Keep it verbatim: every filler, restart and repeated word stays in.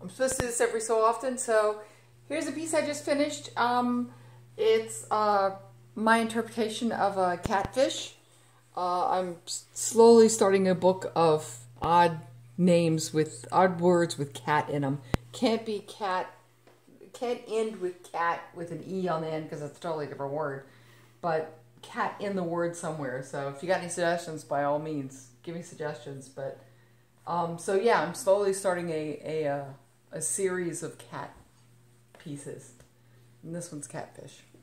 I'm supposed to do this every so often, so here's a piece I just finished. Um, it's uh, my interpretation of a catfish. Uh, I'm slowly starting a book of odd names with odd words with cat in them. Can't be cat, can't end with cat with an E on the end because it's a totally different word. But cat in the word somewhere. So if you got any suggestions, by all means, give me suggestions. But um, so yeah, I'm slowly starting a a, a a series of cat pieces, and this one's catfish.